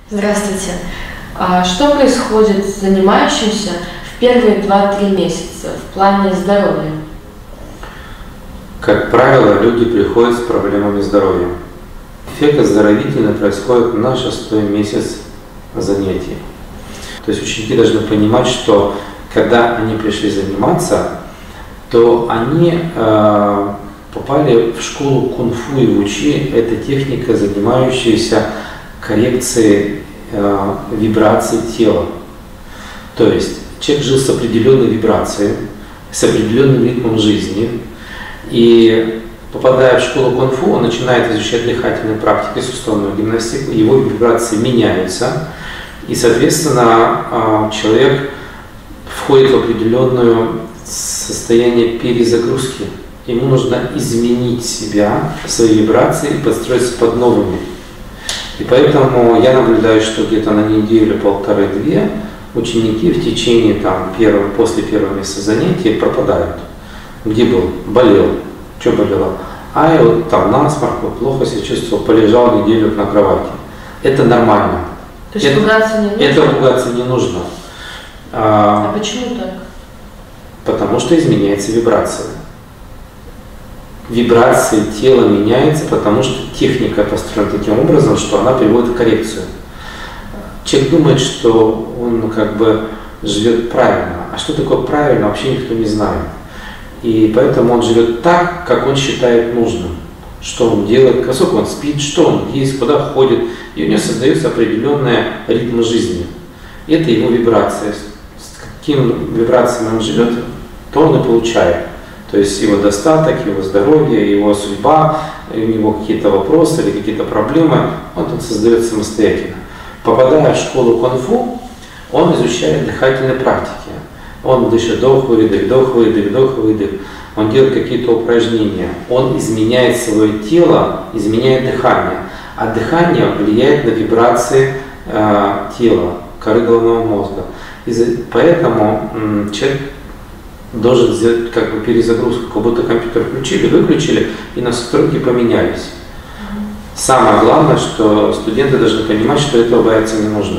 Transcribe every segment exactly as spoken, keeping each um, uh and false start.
Здравствуйте. А что происходит с занимающимся в первые два-три месяца в плане здоровья? Как правило, люди приходят с проблемами здоровья. Эффект оздоровительный происходит на шестой месяц занятий. То есть ученики должны понимать, что когда они пришли заниматься, то они э, попали в школу кунг-фу и вучи. Это техника, занимающаяся коррекцией э, вибраций тела. То есть человек жил с определенной вибрацией, с определенным ритмом жизни. И попадая в школу кунг-фу, он начинает изучать дыхательные практики, суставную гимнастику, его вибрации меняются. И, соответственно, человек входит в определенное состояние перезагрузки. Ему нужно изменить себя, свои вибрации и подстроиться под новыми. И поэтому я наблюдаю, что где-то на неделю, полторы-две ученики в течение там, первого, после первого месяца занятий пропадают. Где был? Болел. Что болело? А я вот там насморк, вот плохо себя чувствовал, полежал неделю на кровати. Это нормально. То есть это, пугаться не нужно? Это пугаться не нужно. А, а почему так? Потому что изменяется вибрация. Вибрации тела меняются, потому что техника построена таким образом, что она приводит к коррекцию. Человек думает, что он как бы живет правильно. А что такое правильно, вообще никто не знает. И поэтому он живет так, как он считает нужным. Что он делает, насколько он спит, что он ест, куда ходит. И у него создается определенный ритм жизни. Это его вибрация. С какими вибрациями он живет, то он и получает. То есть его достаток, его здоровье, его судьба, у него какие-то вопросы или какие-то проблемы, он тут создает самостоятельно. Попадая в школу кунг-фу, он изучает дыхательные практики. Он дышит вдох-выдох, вдох-выдох, вдох-выдох. Он делает какие-то упражнения. Он изменяет свое тело, изменяет дыхание. А дыхание влияет на вибрации э, тела, коры головного мозга. И поэтому м, человек должен сделать как бы перезагрузку, как будто компьютер включили, выключили и настройки поменялись. Самое главное, что студенты должны понимать, что этого бояться не нужно.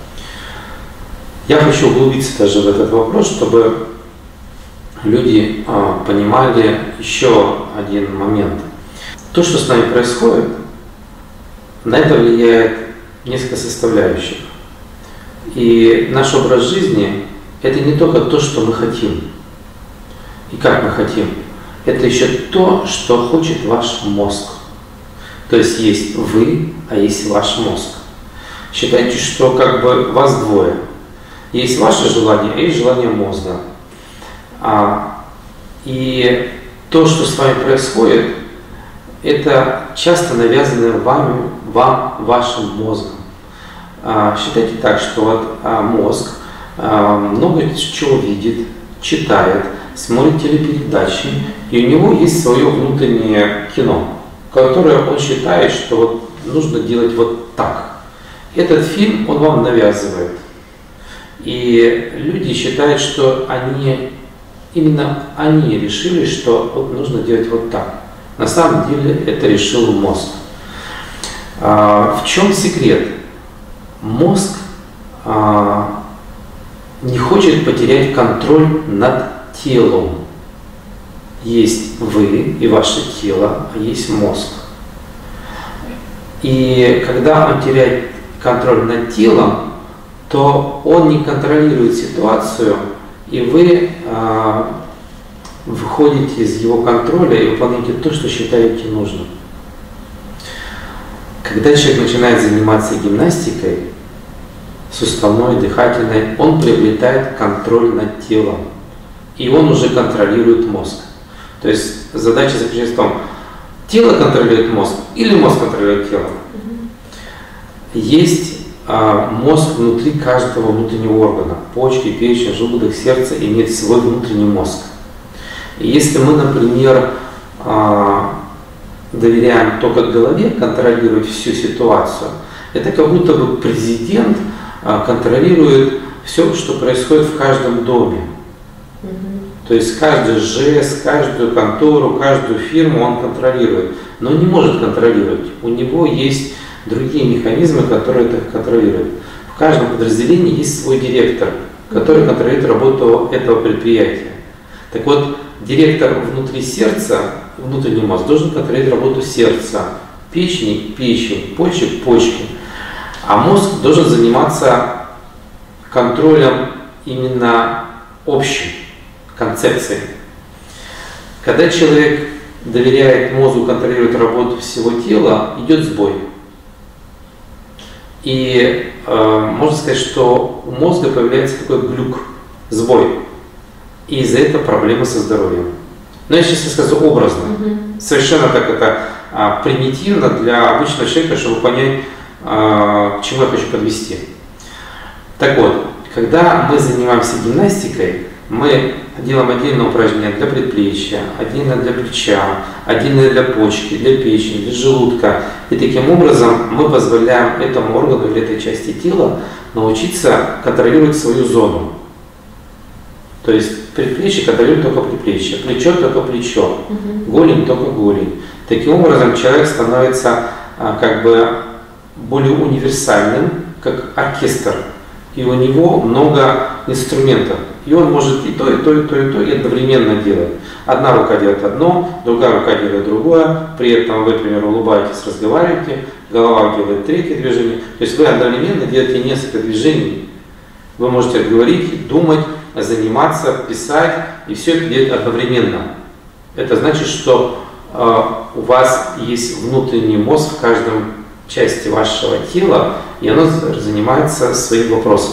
Я хочу углубиться даже в этот вопрос, чтобы люди а, понимали еще один момент. То, что с нами происходит, на это влияет несколько составляющих. И наш образ жизни – это не только то, что мы хотим и как мы хотим. Это еще то, что хочет ваш мозг. То есть есть вы, а есть ваш мозг. Считайте, что как бы вас двое. Есть ваше желание, а есть желание мозга. А, и то, что с вами происходит, это часто навязано вами, вам, вашим мозгом. А, считайте так, что вот а, мозг а, много чего видит, читает, смотрит телепередачи, и у него есть свое внутреннее кино, которое он считает, что вот нужно делать вот так. Этот фильм он вам навязывает. И люди считают, что они, именно они решили, что вот нужно делать вот так. На самом деле это решил мозг. А, в чем секрет? Мозг а, не хочет потерять контроль над телом. Есть вы и ваше тело, а есть мозг. И когда он теряет контроль над телом, то он не контролирует ситуацию, и вы э, выходите из его контроля и выполняете то, что считаете нужным. Когда человек начинает заниматься гимнастикой, суставной, дыхательной, он приобретает контроль над телом, и он уже контролирует мозг. То есть задача заключается в том, тело контролирует мозг или мозг контролирует тело. Есть мозг внутри каждого внутреннего органа. Почки, печень, желудок, сердце имеют свой внутренний мозг. И если мы, например, доверяем только голове контролировать всю ситуацию, это как будто бы президент контролирует все, что происходит в каждом доме. То есть каждый жест, каждую контору, каждую фирму он контролирует, но не может контролировать. У него есть другие механизмы, которые это контролируют. В каждом подразделении есть свой директор, который контролирует работу этого предприятия. Так вот, директор внутри сердца, внутренний мозг, должен контролировать работу сердца, печени, печень, почек, почки. А мозг должен заниматься контролем именно общей концепцией. Когда человек доверяет мозгу контролировать работу всего тела, идет сбой. И э, можно сказать, что у мозга появляется такой глюк, сбой. И из-за этого проблемы со здоровьем. Но я сейчас расскажу образно. Mm-hmm. Совершенно так это а, примитивно для обычного человека, чтобы понять, а, к чему я хочу подвести. Так вот, когда мы занимаемся гимнастикой, мы делаем отдельное упражнение для предплечья, отдельно для плеча, отдельно для почки, для печени, для желудка. И таким образом мы позволяем этому органу или этой части тела научиться контролировать свою зону. То есть предплечье контролирует только предплечье, плечо только плечо, угу. голень только голень. Таким образом человек становится а, как бы более универсальным, как оркестр. И у него много инструментов. И он может и то, и то, и то, и то, и одновременно делать. Одна рука делает одно, другая рука делает другое. При этом вы, например, улыбаетесь, разговариваете, голова делает третье движение. То есть вы одновременно делаете несколько движений. Вы можете говорить, думать, заниматься, писать, и все это делать одновременно. Это значит, что э, у вас есть внутренний мозг в каждом части вашего тела, и оно занимается своим вопросом.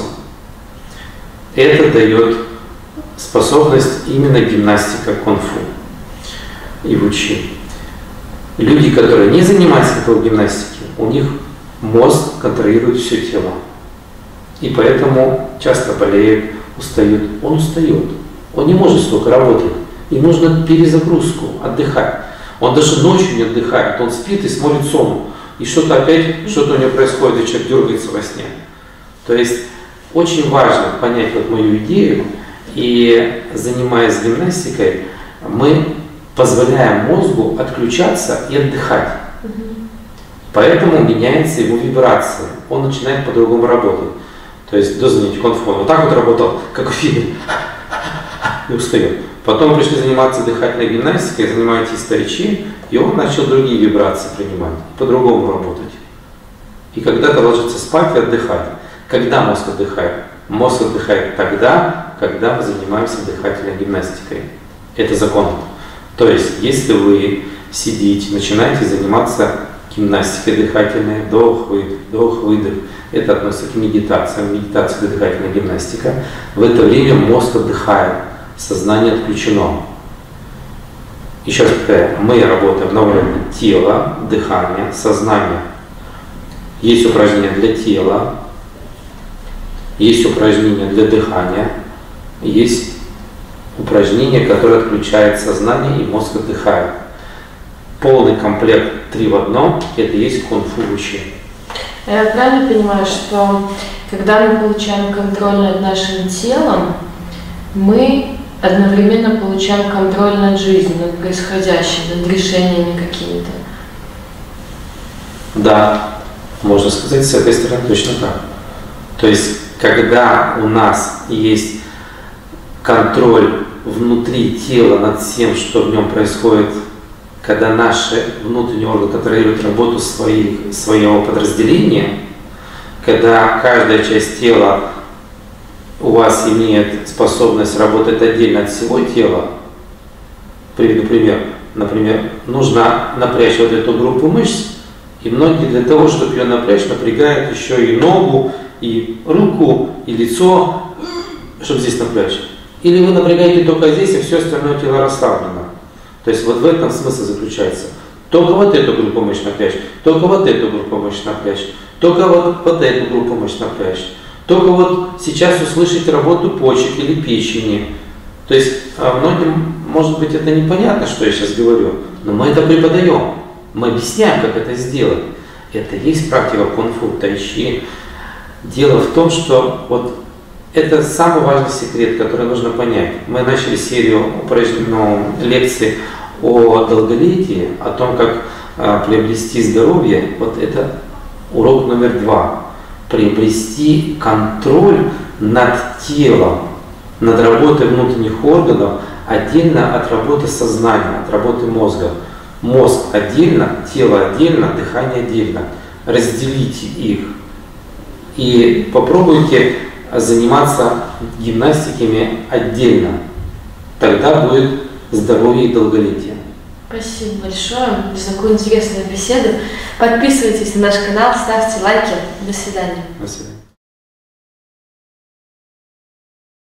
Это дает способность именно гимнастика кунг-фу и вучи. Люди, которые не занимаются такой гимнастикой, у них мозг контролирует все тело. И поэтому часто болеют, устают. Он устает. Он не может столько работать. Им нужно перезагрузку, отдыхать. Он даже ночью не отдыхает. Он спит и смотрит сон. И что-то опять, что-то у него происходит, и человек дергается во сне. То есть очень важно понять вот мою идею, и занимаясь гимнастикой, мы позволяем мозгу отключаться и отдыхать. Поэтому меняется его вибрация, он начинает по-другому работать. То есть до занятия кунг-фу вот так вот работал, как в фильме, и устает. Потом пришли заниматься дыхательной гимнастикой, занимаетесь тайчи, и он начал другие вибрации принимать, по-другому работать. И когда-то ложиться спать и отдыхать. Когда мозг отдыхает? Мозг отдыхает тогда, когда мы занимаемся дыхательной гимнастикой. Это закон. То есть, если вы сидите, начинаете заниматься гимнастикой дыхательной, вдох-выдох, вдох-выдох, это относится к медитациям, медитация дыхательная гимнастика. В это время мозг отдыхает, сознание отключено. Еще раз повторяю, мы работаем на уровне тела, дыхания, сознания. Есть упражнения для тела, есть упражнения для дыхания, есть упражнения, которые отключают сознание и мозг отдыхает. Полный комплект три в одном – это есть кунг-фу вучи. Я правильно понимаю, что когда мы получаем контроль над нашим телом, мы одновременно получаем контроль над жизнью, над происходящим, над решениями какими-то? Да, можно сказать, с этой стороны точно так. То есть, когда у нас есть контроль внутри тела над всем, что в нем происходит, когда наши внутренние органы контролируют работу своих, своего подразделения, когда каждая часть тела у вас имеет способность работать отдельно от всего тела, приведу пример, например, нужно напрячь вот эту группу мышц, и многие для того, чтобы ее напрячь, напрягают еще и ногу, и руку, и лицо, чтобы здесь напрячь. Или вы напрягаете только здесь, и все остальное тело расслаблено. То есть вот в этом смысл заключается. Только вот эту группу мышц напрячь, только вот эту группу мышц напрячь, только вот, вот эту группу мышц напрячь. Только вот сейчас услышать работу почек или печени. То есть многим, может быть, это непонятно, что я сейчас говорю, но мы это преподаем. Мы объясняем, как это сделать. Это есть практика кунг-фу, тайчи. Дело в том, что вот это самый важный секрет, который нужно понять. Мы начали серию упражнений, лекций о долголетии, о том, как э, приобрести здоровье. Вот это Урок номер два. Приобрести контроль над телом, над работой внутренних органов, отдельно от работы сознания, от работы мозга. Мозг отдельно, тело отдельно, дыхание отдельно. Разделите их и попробуйте заниматься гимнастиками отдельно. Тогда будет здоровье и долголетие. Спасибо большое за такую интересную беседу. Подписывайтесь на наш канал, ставьте лайки. До свидания. До свидания.